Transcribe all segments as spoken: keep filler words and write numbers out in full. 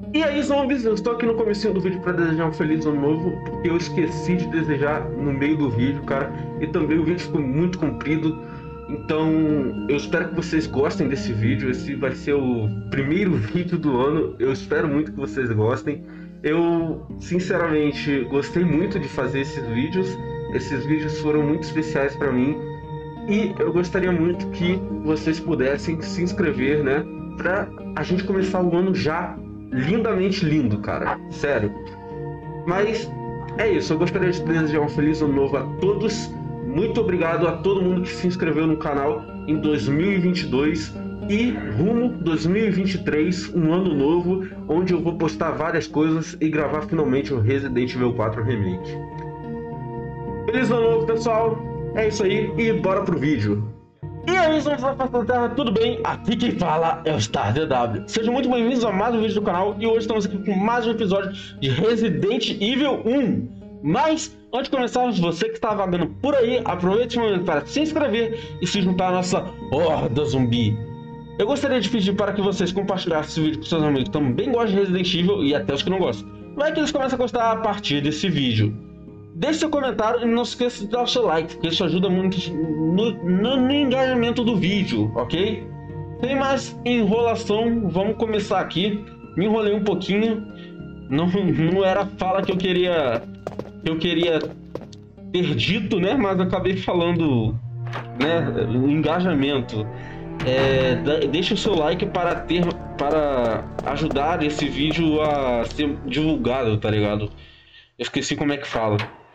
E aí, zombies, eu estou aqui no comecinho do vídeo para desejar um feliz ano novo, porque eu esqueci de desejar no meio do vídeo, cara, e também o vídeo ficou muito comprido, então eu espero que vocês gostem desse vídeo. Esse vai ser o primeiro vídeo do ano, eu espero muito que vocês gostem. Eu, sinceramente, gostei muito de fazer esses vídeos, esses vídeos foram muito especiais para mim, e eu gostaria muito que vocês pudessem se inscrever, né, pra a gente começar o ano já lindamente lindo, cara. Sério. Mas é isso. Eu gostaria de desejar um feliz ano novo a todos. Muito obrigado a todo mundo que se inscreveu no canal em dois mil e vinte e dois. E rumo dois mil e vinte e três, um ano novo, onde eu vou postar várias coisas e gravar finalmente o Resident Evil quatro Remake. Feliz ano novo, pessoal. É isso aí e bora pro vídeo. E aí, zombies da face da Terra, tudo bem? Aqui quem fala é o Star D W. Sejam muito bem-vindos a mais um vídeo do canal. E hoje estamos aqui com mais um episódio de Resident Evil um. Mas, antes de começarmos, você que está vagando por aí, aproveite esse momento para se inscrever e se juntar à nossa horda zumbi. Eu gostaria de pedir para que vocês compartilhassem esse vídeo com seus amigos que também gostam de Resident Evil e até os que não gostam. Vai que eles começam a gostar a partir desse vídeo. Deixe seu comentário e não esqueça de dar o seu like, porque isso ajuda muito no, no, no engajamento do vídeo, ok? Sem mais enrolação, vamos começar aqui. Me enrolei um pouquinho, não, não era a fala que eu queria que eu queria ter dito, né? Mas acabei falando, né? Engajamento. É, deixe o seu like para ter, para ajudar esse vídeo a ser divulgado, tá ligado? Eu esqueci como é que fala.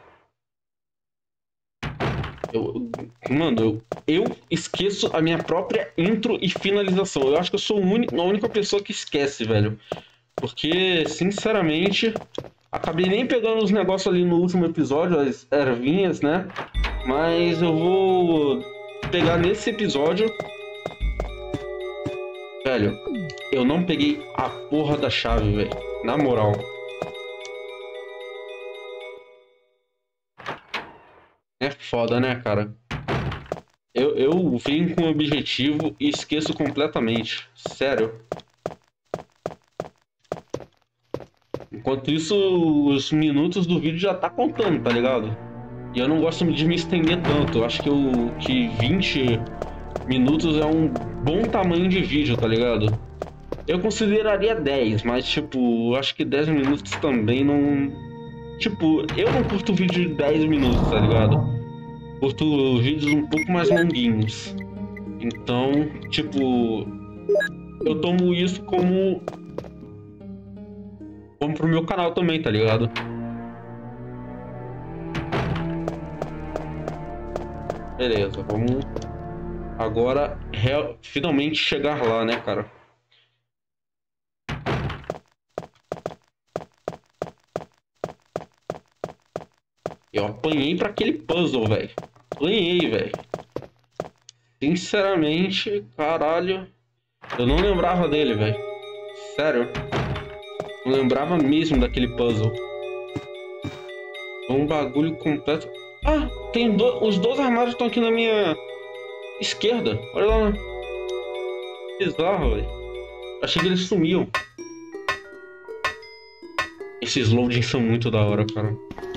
Eu, mano, eu, eu esqueço a minha própria intro e finalização. Eu acho que eu sou a única pessoa que esquece, velho. Porque, sinceramente, acabei nem pegando os negócios ali no último episódio, as ervinhas, né? Mas eu vou pegar nesse episódio. Velho, eu não peguei a porra da chave, velho. Na moral. É foda, né, cara? Eu, eu venho com o objetivo e esqueço completamente. Sério. Enquanto isso, os minutos do vídeo já tá contando, tá ligado? E eu não gosto de me estender tanto. Eu acho que, eu, que vinte minutos é um bom tamanho de vídeo, tá ligado? Eu consideraria dez, mas, tipo, eu acho que dez minutos também não... Tipo, eu não curto vídeo de dez minutos, tá ligado? Curto vídeos um pouco mais longuinhos. Então, tipo, eu tomo isso como como pro meu canal também, tá ligado? Beleza, vamos agora real, finalmente chegar lá, né, cara? Eu apanhei pra aquele puzzle, velho. Apanhei, velho. Sinceramente, caralho. Eu não lembrava dele, velho. Sério. Não lembrava mesmo daquele puzzle. Um bagulho completo. Ah, tem do... os dois armários estão aqui na minha esquerda. Olha lá. Bizarro, velho. Achei que eles sumiam. Esses loadings são muito da hora, cara.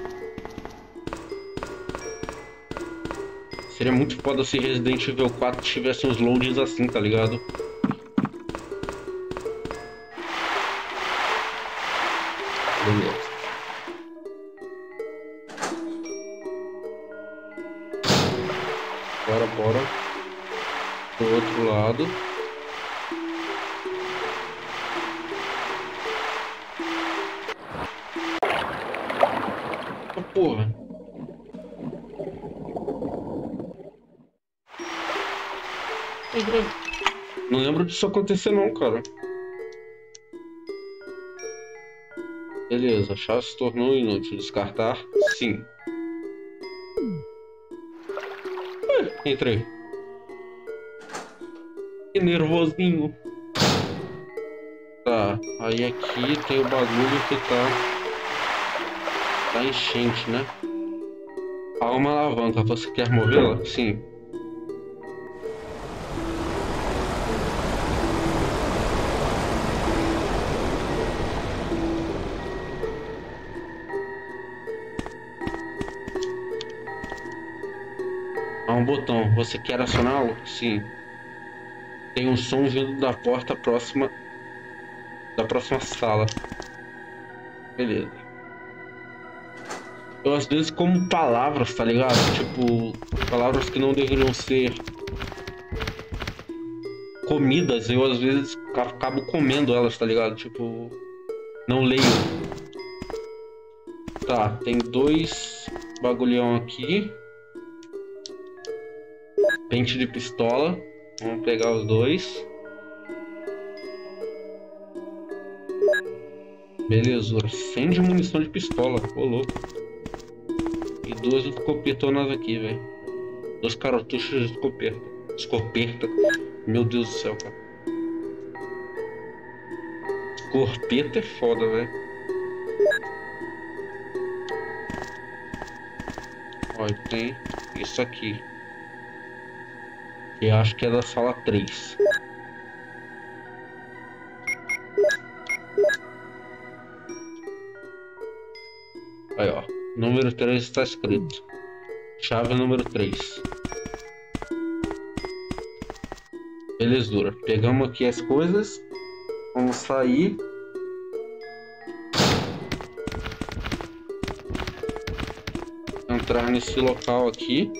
Seria muito foda se Resident Evil quatro tivesse uns loadings assim, tá ligado? Beleza. Bora, bora. Do outro lado. Oh, porra. Não lembro disso acontecer não, cara. Beleza, a chave se tornou inútil. Descartar? Sim. Ué, entrei. Que nervosinho. Tá, aí aqui tem o bagulho que tá... Tá enchente, né? Há uma alavanca, você quer movê-la? Sim. um botão. Você quer acioná-lo? Sim. Tem um som vindo da porta próxima da próxima sala. Beleza. Eu às vezes como palavras, tá ligado? Tipo, palavras que não deveriam ser comidas, eu às vezes acabo comendo elas, tá ligado? Tipo, não leio. Tá, tem dois bagulhão aqui. Pente de pistola. Vamos pegar os dois. Beleza, cem de munição de pistola, ô louco. E duas escopetonas aqui, velho. Dois cartuchos de escopeta. Escopeta. Meu Deus do céu, cara. Escopeta é foda, velho. Olha, tem isso aqui. Que acho que é da sala três. Aí, ó. Número três está escrito. Chave número três. Belezura. Pegamos aqui as coisas. Vamos sair. Entrar nesse local aqui.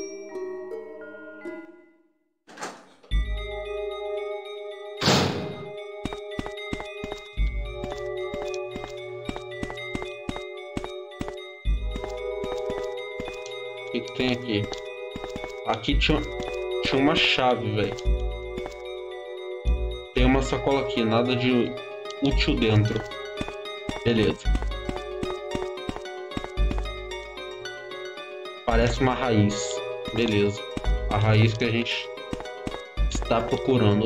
O que, que tem aqui? Aqui tinha, tinha uma chave, velho. Tem uma sacola aqui, nada de útil dentro. Beleza. Parece uma raiz. Beleza. A raiz que a gente está procurando.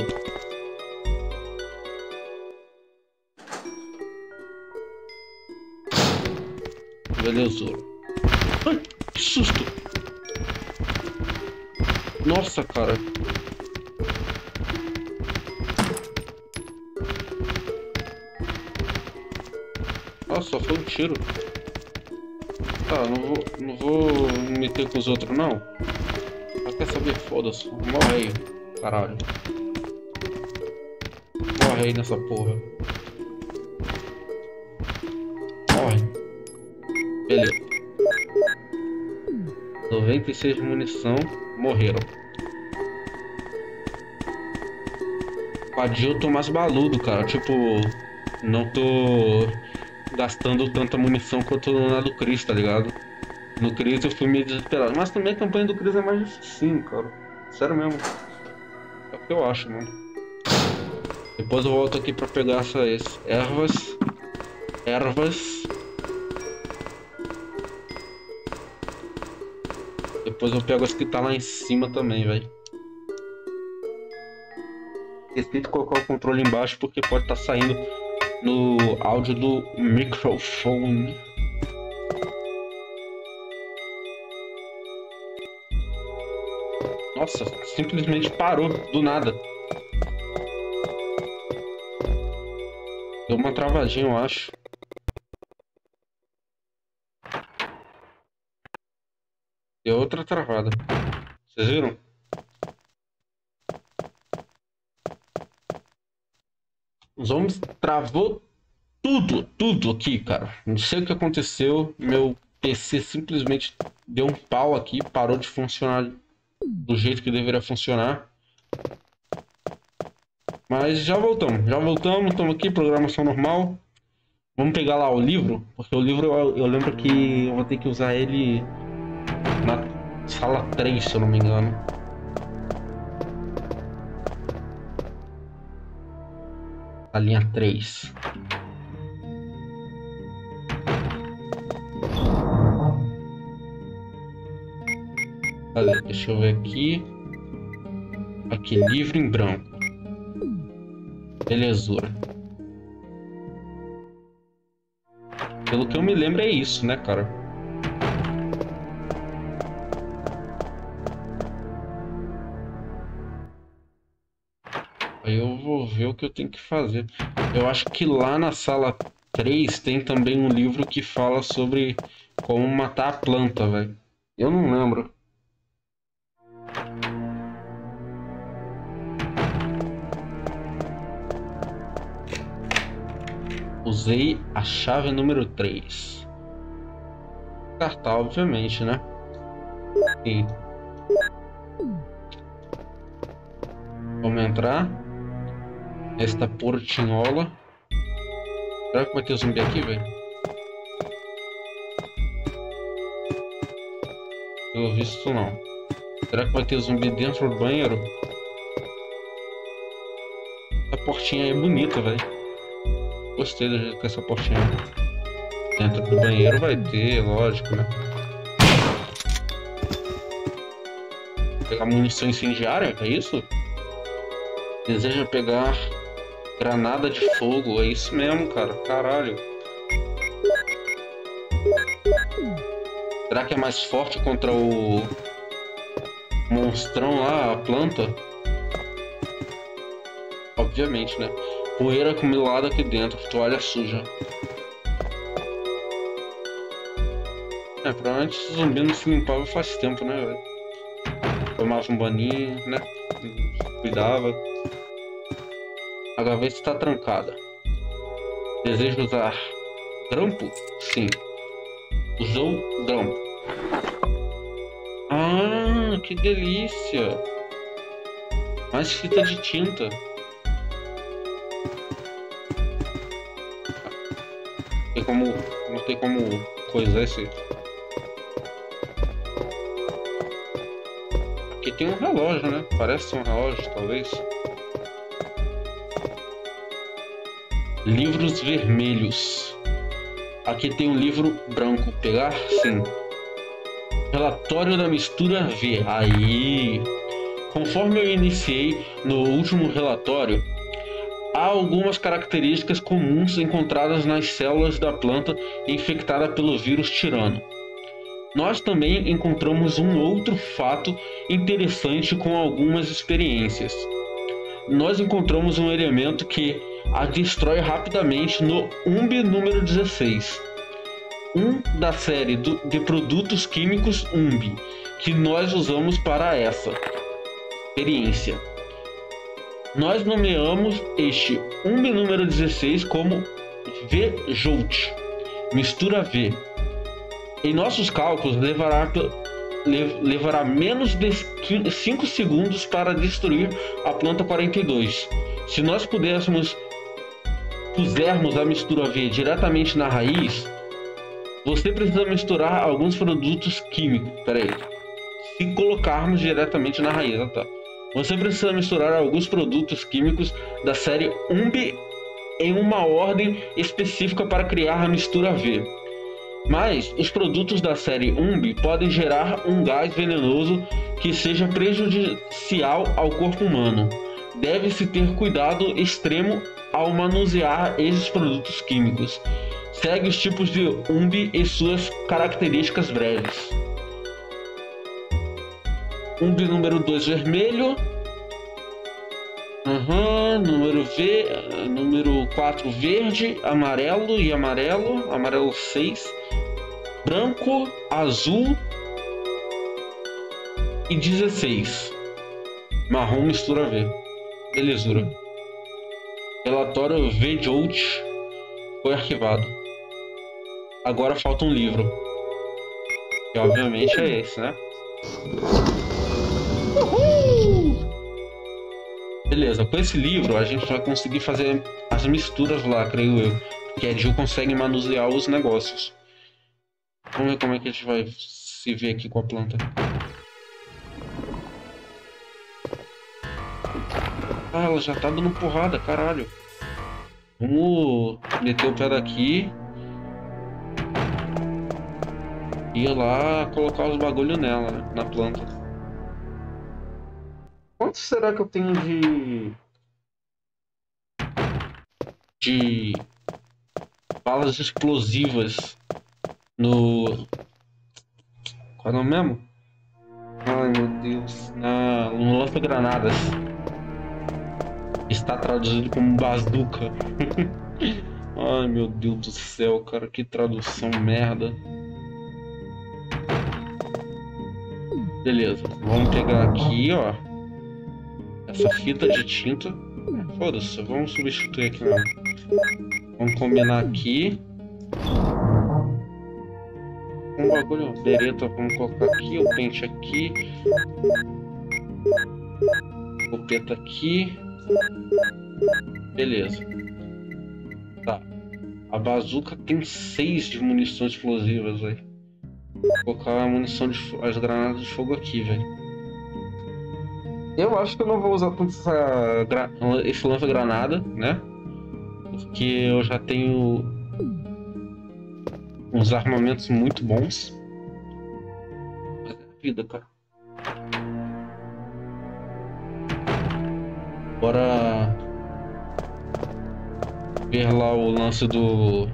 Beleza. Ai, que susto! Nossa, cara. Nossa, só foi um tiro. Tá, não vou, não vou me meter com os outros, não. Mas quer saber? Foda-se. Morre aí, caralho. Morre aí nessa porra. Morre. Beleza. noventa e seis de munição. Morreram. Padia eu tô mais baludo, cara. Tipo, não tô gastando tanta munição quanto na do Chris, tá ligado? No Chris eu fui meio desesperado. Mas também a campanha do Chris é mais difícil, cara. Sério mesmo. É o que eu acho, mano. Depois eu volto aqui pra pegar essas ervas. Ervas. Depois eu pego as que tá lá em cima também, velho. Esqueci de colocar o controle embaixo porque pode estar saindo no áudio do microfone. Nossa, simplesmente parou do nada. Deu uma travadinha, eu acho. Deu outra travada. Vocês viram? Os homens travou tudo, tudo aqui, cara. Não sei o que aconteceu. Meu P C simplesmente deu um pau aqui, parou de funcionar do jeito que deveria funcionar. Mas já voltamos, já voltamos, estamos aqui, programação normal. Vamos pegar lá o livro, porque o livro eu, eu lembro que eu vou ter que usar ele na sala três, se eu não me engano. A linha três. Cadê? Deixa eu ver aqui. Aqui, livro em branco. Belezura. Pelo que eu me lembro é isso, né, cara? Aí eu vou ver o que eu tenho que fazer. Eu acho que lá na sala três tem também um livro que fala sobre como matar a planta, velho. Eu não lembro. Usei a chave número três. Cartar, obviamente, né? E vamos entrar. Esta portinhola. Será que vai ter zumbi aqui, velho? Pelo visto, não. Será que vai ter zumbi dentro do banheiro? Essa portinha aí é bonita, velho. Gostei do jeito que essa portinha dentro do banheiro vai ter, lógico, né? Pegar munição incendiária, é isso? Deseja pegar granada de fogo, é isso mesmo, cara. Caralho. Será que é mais forte contra o monstrão lá, a planta? Obviamente, né? Poeira acumulada aqui dentro, toalha suja. É, provavelmente esse zumbi não se limpava faz tempo, né, velho? Tomava um baninho, né? Cuidava. A gaveta está trancada. Deseja usar grampo? Sim. Usou grampo. Ah, que delícia! Mais fita de tinta. Tem como, não tem como coisar isso aí. Aqui tem um relógio, né? Parece ser um relógio, talvez. Livros vermelhos. Aqui tem um livro branco. Pegar? Sim. Relatório da mistura V. Aí. Conforme eu iniciei no último relatório, há algumas características comuns encontradas nas células da planta infectada pelo vírus tirano. Nós também encontramos um outro fato interessante com algumas experiências. Nós encontramos um elemento que a destrói rapidamente no U M B número dezesseis, um da série do, de produtos químicos U M B, que nós usamos para essa experiência. Nós nomeamos este U M B número dezesseis como V-Jolt, mistura V. Em nossos cálculos, levará, levará menos de cinco segundos para destruir a planta quarenta e dois. Se nós pudéssemos pusermos a mistura V diretamente na raiz, você precisa misturar alguns produtos químicos. Pera aí. Se colocarmos diretamente na raiz, tá? Você precisa misturar alguns produtos químicos da série U M B em uma ordem específica para criar a mistura V. Mas os produtos da série U M B podem gerar um gás venenoso que seja prejudicial ao corpo humano. Deve-se ter cuidado extremo ao manusear esses produtos químicos. Segue os tipos de U M B e suas características breves. U M B número dois vermelho. Uhum, número V, número quatro verde, amarelo e amarelo, amarelo seis, branco, azul e dezesseis. Marrom mistura V. Belezura. Relatório V-Jolt foi arquivado. Agora falta um livro. Que obviamente é esse, né? Uhul! Beleza, com esse livro a gente vai conseguir fazer as misturas lá, creio eu. Que a Jill consegue manusear os negócios. Vamos ver como é que a gente vai se ver aqui com a planta. Ah, ela já tá dando porrada, caralho. Vamos meter o pé daqui. E ir lá colocar os bagulho nela, né? Na planta. Quanto será que eu tenho de... De... balas explosivas no... Qual é o nome mesmo? Ai, meu Deus. Na... No lança-granadas. Está traduzido como bazuca. Ai, meu Deus do céu, cara. Que tradução merda. Beleza. Vamos pegar aqui, ó. Essa fita de tinta. Foda-se, vamos substituir aqui mesmo. Vamos combinar aqui. Um bagulho, bereta, vamos colocar aqui, o pente aqui. Escopeta aqui. Beleza. Tá. A bazuca tem seis de munições explosivas, velho. Vou colocar a munição de as granadas de fogo aqui, velho. Eu acho que eu não vou usar tanto essa, esse lança-granada, né? Porque eu já tenho uns armamentos muito bons. Mas é a vida, cara. Bora ver lá o lance do...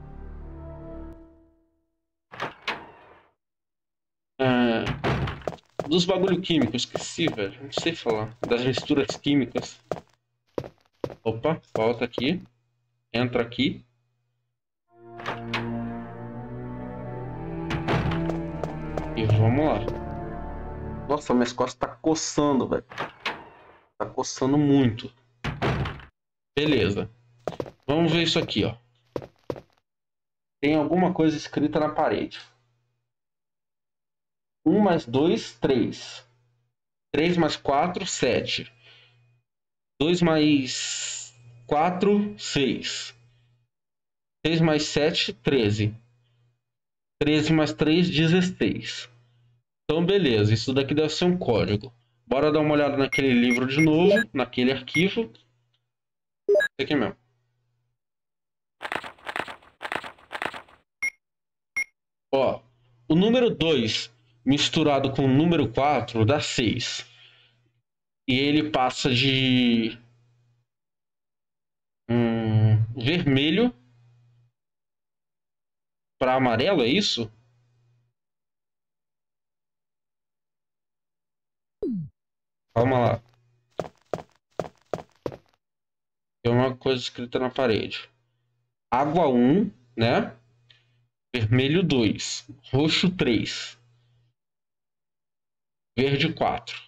Ah, dos bagulho químico, esqueci, velho. Não sei falar. Das misturas químicas. Opa, volta aqui. Entra aqui. E vamos lá. Nossa, minhas costas tá coçando, velho. Tá coçando muito. Beleza. Vamos ver isso aqui, ó. Tem alguma coisa escrita na parede. um mais dois, três. três mais quatro, sete. dois mais quatro, seis. seis mais sete, treze. treze mais três, dezesseis. Então, beleza. Isso daqui deve ser um código. Bora dar uma olhada naquele livro de novo, naquele arquivo. Esse aqui mesmo. Ó, o número dois misturado com o número quatro dá seis. E ele passa de hum, vermelho para amarelo, é isso? Calma lá. Tem uma coisa escrita na parede. Água um, né? Vermelho dois. Roxo três. Verde quatro.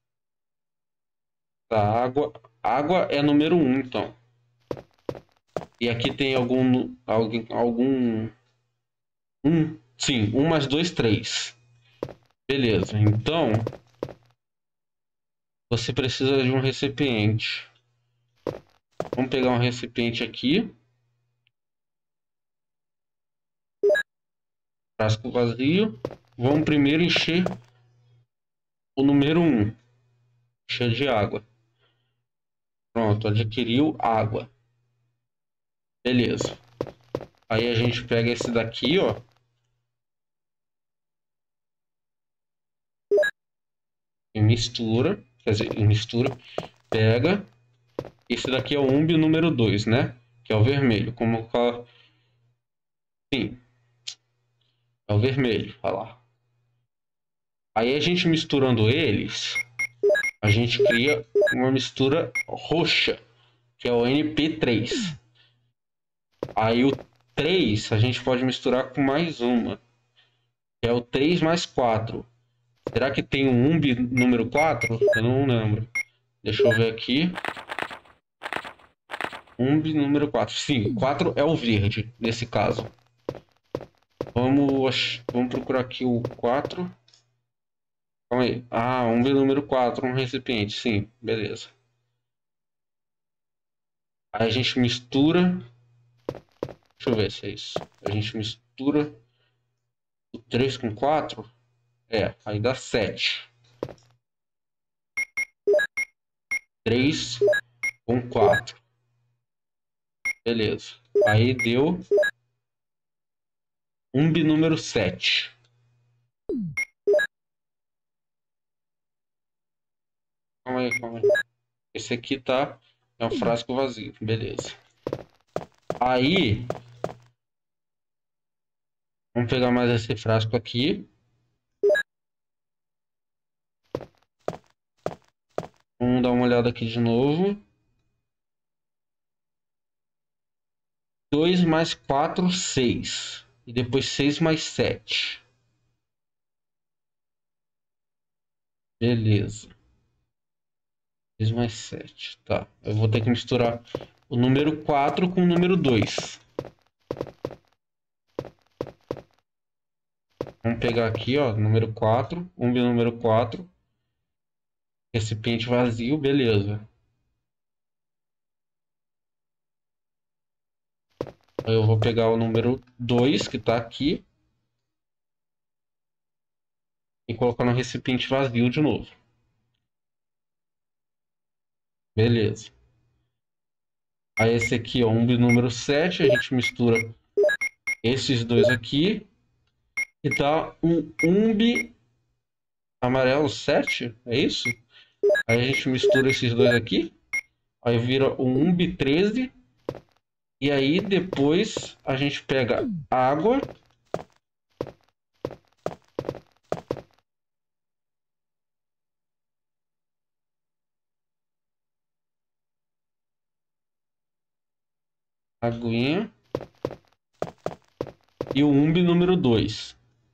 Tá, água, água é número um, então. E aqui tem algum... Algum... algum um, sim, um mais dois, três. Beleza, então... Você precisa de um recipiente. Vamos pegar um recipiente aqui. Frasco vazio. Vamos primeiro encher o número um. Encher de água. Pronto, adquiriu água. Beleza. Aí a gente pega esse daqui, ó. E mistura. Quer dizer, mistura. Pega. Esse daqui é o umbi número dois, né? Que é o vermelho. Como... Sim. É o vermelho. Olha lá. Aí a gente misturando eles, a gente cria uma mistura roxa, que é o N P três. Aí o três a gente pode misturar com mais uma, que é o três mais quatro. Será que tem um umbi número quatro? Eu não lembro. Deixa eu ver aqui. Umbi número quatro. Sim, quatro é o verde, nesse caso. Vamos, vamos procurar aqui o quatro. Calma aí. Ah, umbi número quatro, um recipiente. Sim, beleza. Aí a gente mistura. Deixa eu ver se é isso. A gente mistura o três com quatro. É, aí dá sete. três com quatro. Beleza. Aí deu umbi número sete. Calma aí, calma aí. Esse aqui tá... É um frasco vazio. Beleza. Aí... Vamos pegar mais esse frasco aqui. Vamos dar uma olhada aqui de novo. dois mais quatro, seis. E depois seis mais sete. Beleza. seis mais sete. Tá. Eu vou ter que misturar o número quatro com o número dois. Vamos pegar aqui, ó, número quatro, um e número quatro. Recipiente vazio, beleza. Eu vou pegar o número dois, que tá aqui, e colocar no recipiente vazio de novo. Beleza. Aí esse aqui, ó, umbi número sete, a gente mistura esses dois aqui e dá um umbi amarelo sete, é isso? Aí a gente mistura esses dois aqui, aí vira um umbi treze, e aí depois a gente pega água aguinha e o umbi número dois.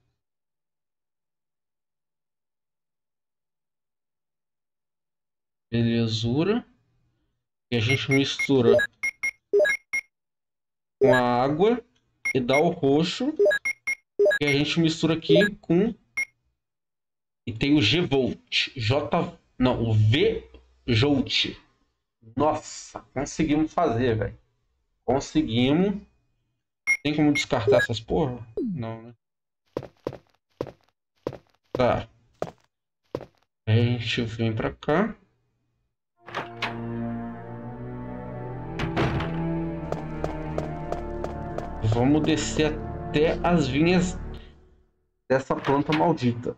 Belezura. E a gente mistura com a água e dá o roxo. E a gente mistura aqui com... E tem o G-Volt. J... Não, o V-Jolt. Nossa, conseguimos fazer, velho. Conseguimos. Tem como descartar essas porra? Não, né? Tá. Aí a gente vem pra cá. Vamos descer até as vinhas dessa planta maldita.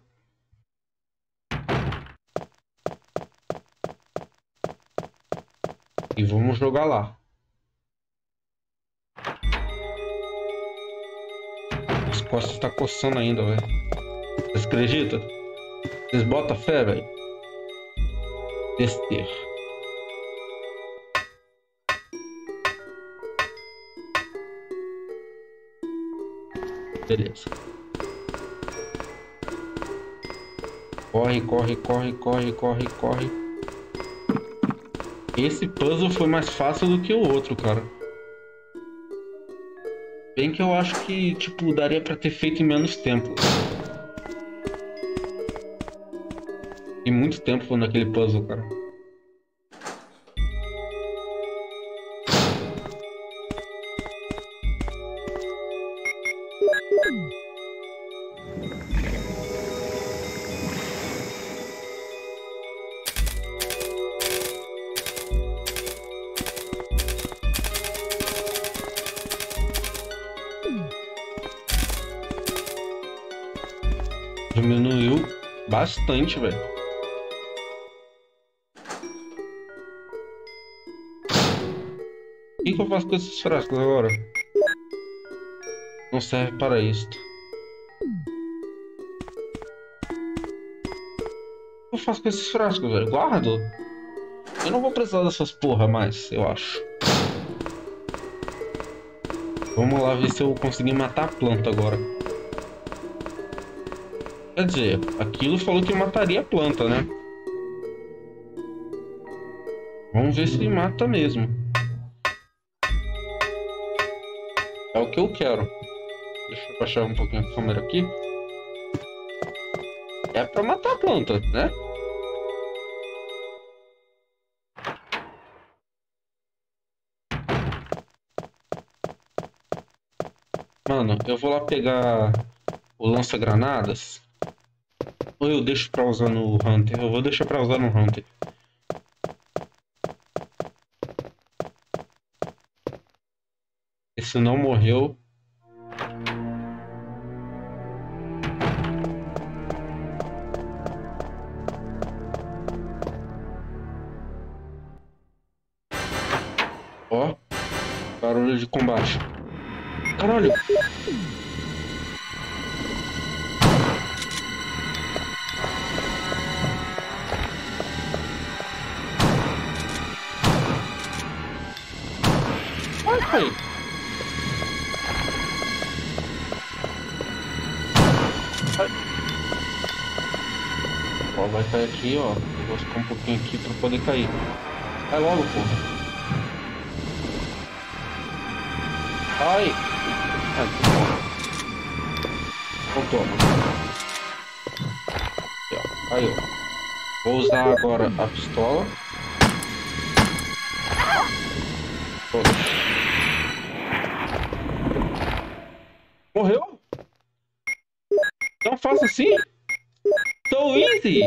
E vamos jogar lá. As costas tá coçando ainda, velho. Vocês acreditam? Vocês botam fé, velho? Descer. Beleza. Corre, corre, corre, corre, corre, corre. Esse puzzle foi mais fácil do que o outro, cara. Bem que eu acho que, tipo, daria pra ter feito em menos tempo. E muito tempo naquele puzzle, cara. Diminuiu bastante, velho. O que, que eu faço com esses frascos agora? Não serve para isto. O que eu faço com esses frascos, velho? Guardo? Eu não vou precisar dessas porra mais, eu acho. Vamos lá ver se eu consegui matar a planta agora. Quer dizer, aquilo falou que mataria a planta, né? Vamos ver se mata mesmo. É o que eu quero. Deixa eu baixar um pouquinho a câmera aqui. É pra matar a planta, né? Mano, eu vou lá pegar o lança-granadas. Ou eu deixo pra usar no Hunter? Eu vou deixar pra usar no Hunter. Esse não morreu. Ó, barulho de combate. Caralho! Ai, ai. Ó, vai cair aqui, ó. Vou ficar um pouquinho aqui pra poder cair. Vai logo, porra. Ai! Ai, então toma. Aqui, ó. Aí, ó. Vou usar agora a pistola. Pronto. Morreu? Tão fácil assim? So easy!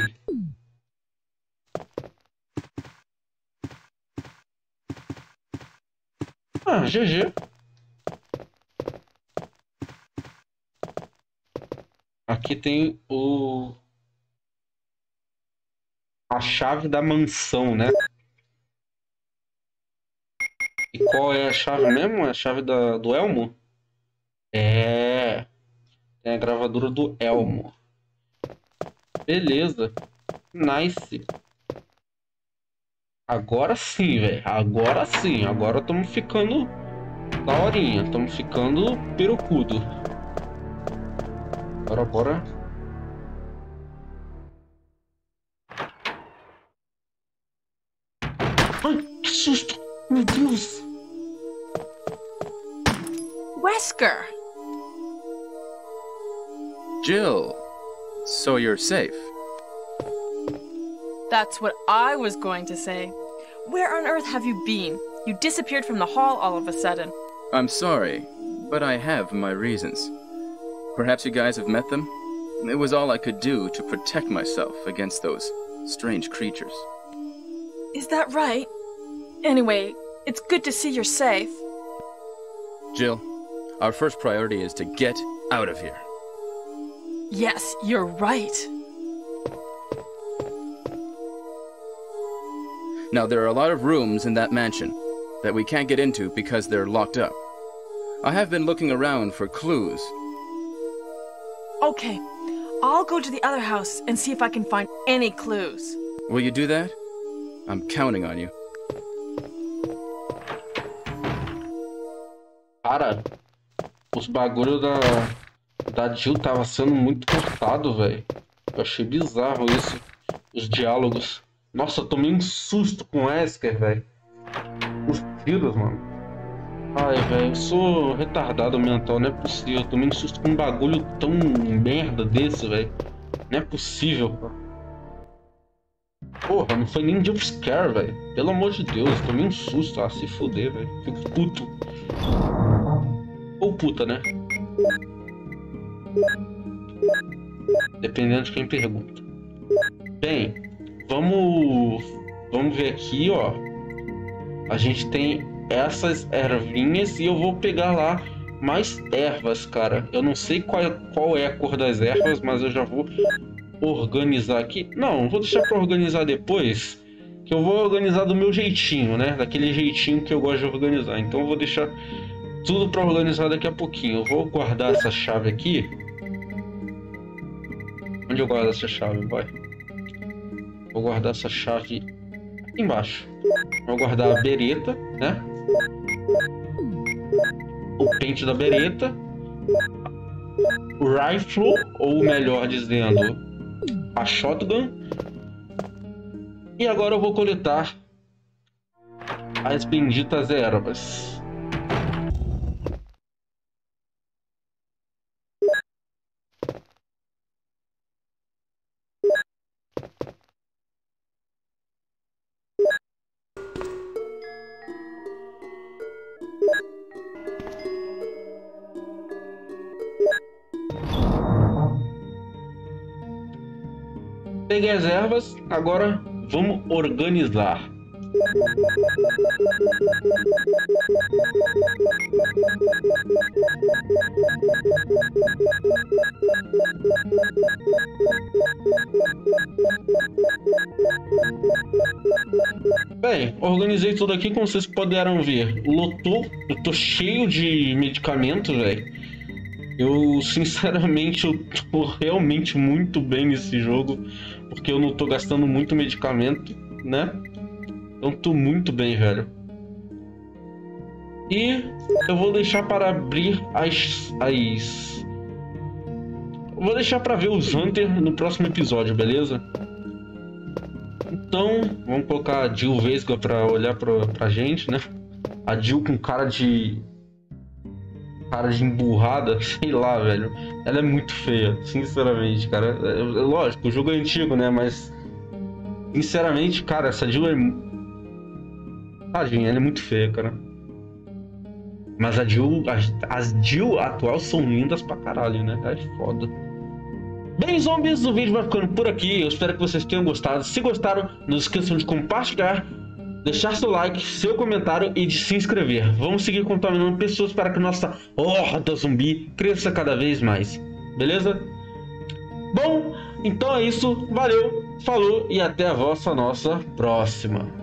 Ah, G G. Aqui tem o... a chave da mansão, né? E qual é a chave mesmo? É a chave da... do Elmo? É... Tem a gravadura do Elmo. Beleza. Nice. Agora sim, velho. Agora sim. Agora estamos ficando daorinha. Estamos ficando perucudo. Bora, bora. Ai, que susto. Meu Deus. Wesker! Jill, so you're safe. That's what I was going to say. Where on earth have you been? You disappeared from the hall all of a sudden. I'm sorry, but I have my reasons. Perhaps you guys have met them? It was all I could do to protect myself against those strange creatures. Is that right? Anyway, it's good to see you're safe. Jill, our first priority is to get out of here. Yes, you're right. Now, there are a lot of rooms in that mansion that we can't get into because they're locked up. I have been looking around for clues. Okay, I'll go to the other house and see if I can find any clues. Will you do that? I'm counting on you. Cara, os bagulhos da, da Jill tava sendo muito cortado, velho. Eu achei bizarro isso. Os diálogos. Nossa, eu tomei um susto com o Wesker, velho. Os tiros, mano. Ai, velho, eu sou retardado mental, não é possível. Eu tomei um susto com um bagulho tão merda desse, velho. Não é possível, pô. Porra, não foi nem jumpscare, velho. Pelo amor de Deus, eu tomei um susto. Ah, se fuder, velho. Fico puto. Ou puta, né? Dependendo de quem pergunta. Bem, vamos... Vamos ver aqui, ó. A gente tem essas ervinhas e eu vou pegar lá mais ervas, cara. Eu não sei qual é, qual é a cor das ervas, mas eu já vou organizar aqui. Não, vou deixar para organizar depois, que eu vou organizar do meu jeitinho, né? Daquele jeitinho que eu gosto de organizar. Então eu vou deixar tudo para organizar daqui a pouquinho. Eu vou guardar essa chave aqui. Onde eu guardo essa chave? Vai. Vou guardar essa chave aqui embaixo. Vou guardar a bereta, né? O pente da bereta. O rifle, ou melhor dizendo, a shotgun. E agora eu vou coletar as benditas ervas. Peguei as ervas, agora vamos organizar. Bem, organizei tudo aqui, como vocês puderam ver. Lotou, eu tô cheio de medicamentos, velho. Eu, sinceramente, eu tô realmente muito bem nesse jogo, porque eu não tô gastando muito medicamento, né? Então tô muito bem, velho. E eu vou deixar para abrir as... as... Eu vou deixar para ver os Hunter no próximo episódio, beleza? Então, vamos colocar a Jill Vesga para olhar pra, pra gente, né? A Jill com cara de... cara de emburrada, sei lá, velho. Ela é muito feia, sinceramente, cara. É, é lógico, o jogo é antigo, né? Mas, sinceramente, cara, essa Jill é... Tadinha, ela é muito feia, cara. Mas a Jill, as, as Jill atual são lindas pra caralho, né? É foda. Bem, zombies, o vídeo vai ficando por aqui. Eu espero que vocês tenham gostado. Se gostaram, não esqueçam de compartilhar, deixar seu like, seu comentário e de se inscrever. Vamos seguir contaminando pessoas para que nossa horda zumbi cresça cada vez mais. Beleza? Bom, então é isso. Valeu, falou e até a vossa nossa próxima.